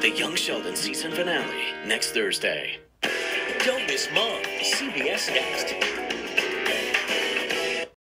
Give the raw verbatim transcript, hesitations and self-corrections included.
The Young Sheldon season finale, next Thursday. Don't miss Mom, C B S Next.